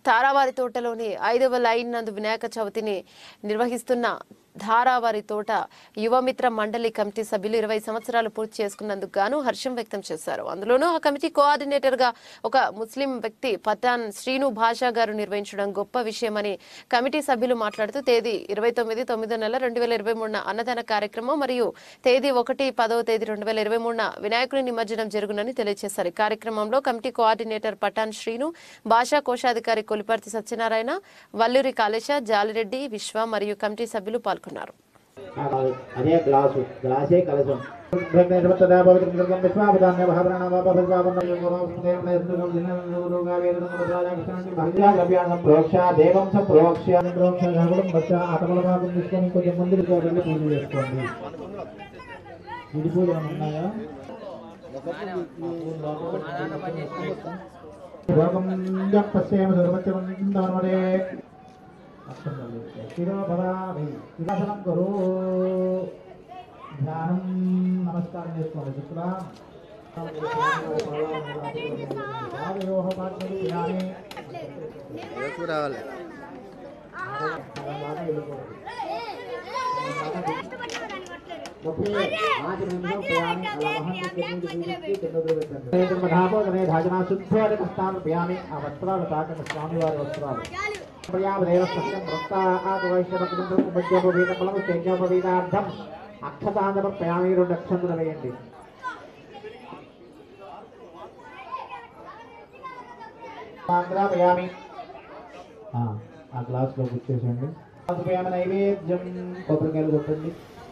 తారావారి తోటలోని 5వ లైన్ నందు వినాయక చవితిని నిర్వహిస్తున్న ధారావారి తోట యువమిత్ర మండలి కమిటీ సభ్యులు 20 సంవత్సరాలు పూర్తి చేసుకున్నందుకు గాను హర్షం వ్యక్తం చేశారు. అందులోనూ ఆ కమిటీ కోఆర్డినేటర్ గా ఒక ముస్లిం వ్యక్తి పఠాన్ శ్రీను భాషా గారు నిర్వహించడం గొప్ప విషయమని కమిటీ సభ్యులు మాట్లాడుతూ తేదీ 29/9/2023 అన్నదాన కార్యక్రమం మరియు తేదీ 1/10/2023 వినాయకుని నిమజ్జనం జరుగునని తెలియజేశారు. ఈ కార్యక్రమంలో కమిటీ కోఆర్డినేటర్ పఠాన్ శ్రీను, భాషా కోశాధికారి కొలిపర్తి సత్యనారాయణ, వల్లూరి కాళేశ, జాలిరెడ్డి, విశ్వ మరియు కమిటీ సభ్యులు పాల్గొన్నారు. అదే గ్లాసే కలశం దేవం సంప్రోక్ష తీసుకొని కొంచెం ముందుకు పూజ చేసుకోండి. ఇది పూజ ఉన్నాయా? విలాసనం కరు ధ్యానం నమస్కారం చేసుకోవాలి. శుక్లా రావాలి. ఆ వస్త్రాలు తాకండి, స్వామివారి వస్త్రాలు. అక్షతాంధ్రపయామి 2 అక్షంతులు వేయండి. ఆ గ్లాస్ లో గుర్చేసండి. నైవేద్యం కొబ్బరికాయలు కొట్టండి.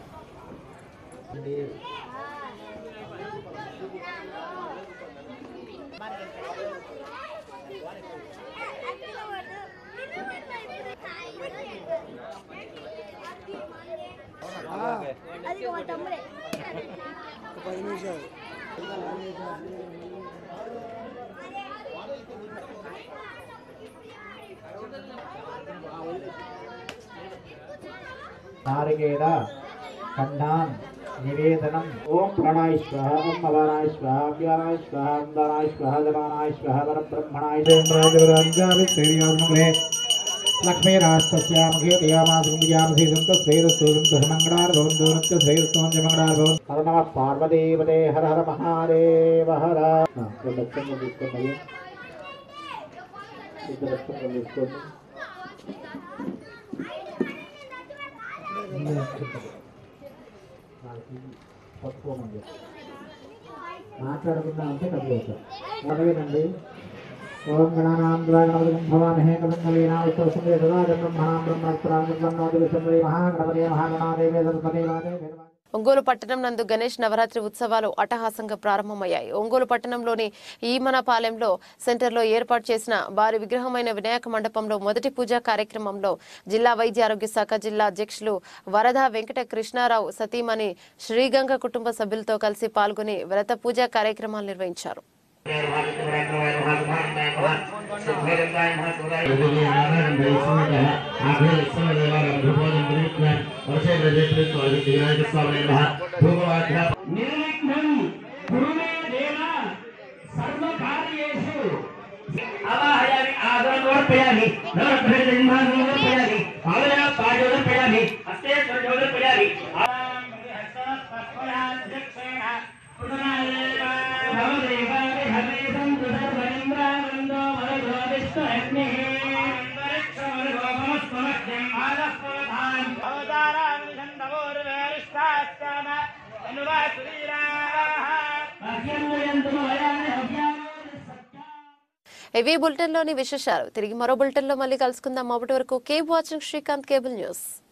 నారికేళ ఖండాన్ నివేదనం. ఓం ప్రాణాయ స్వాహ, ఓం అపానాయ స్వాహ, వ్యానాయ స్వాహ, దానాయ స్వాహ, జపానాయ స్వాహ, పరబ్రహ్మణాయ లక్ష్మీరాష్ట్రస్యాముఖే దయామాసుయామసి నమ పార్వదేవతే హర హర మహాదేవ హర. తీసుకోండి. మాట్లాడకుండా అంటే డబ్బులు అలాగేనండి. ఓం గణానాం ద్వాగణపతిం భవామహే కవిం కవీనాముత్తమస్య బ్రహ్మణాం బ్రహ్మణస్పరాంగణోదివిశ్వమే మహాగణపతే మహాగణాదేవే సర్వదేవాదే. ఒంగోలు పట్టణం నందు గణేష్ నవరాత్రి ఉత్సవాలు అట్టహాసంగా ప్రారంభమయ్యాయి. ఒంగోలు పట్టణంలోని ఈమనపాలెంలో సెంటర్లో ఏర్పాటు చేసిన భారీ విగ్రహమైన వినాయక మండపంలో మొదటి పూజా కార్యక్రమంలో జిల్లా వైద్య ఆరోగ్య శాఖ జిల్లా అధ్యక్షులు వరద వెంకట కృష్ణారావు సతీమణి శ్రీగంగ కుటుంబ సభ్యులతో కలిసి పాల్గొని వ్రత పూజా కార్యక్రమాలు నిర్వహించారు. ఇవి బులెటిన్లోని విశేషాలు. తిరిగి మరో బులెటిన్లో మళ్ళీ కలుసుకుందాం. అప్పటి వరకు keep watching Srikanth cable news.